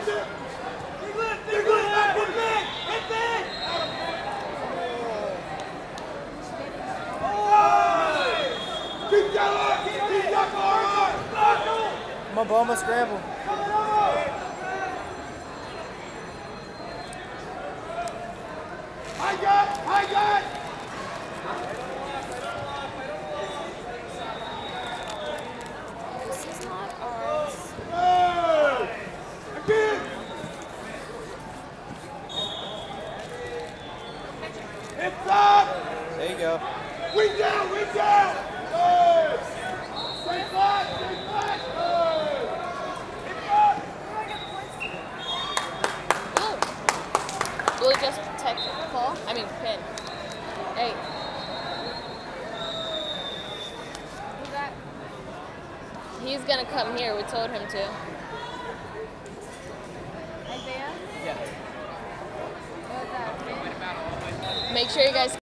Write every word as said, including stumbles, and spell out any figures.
Come on, Bowman, scramble. I got, I got. This is not ours. Hey! Again. It's up. There you go. Wing down, wing down. Hey! Stay flat, stay flat. Hey! It's up. Ooh. Will just protect Paul? I mean, pin. Hey. Who's that? He's gonna come here. We told him to. Isaiah? Yeah. What was that? Make sure you guys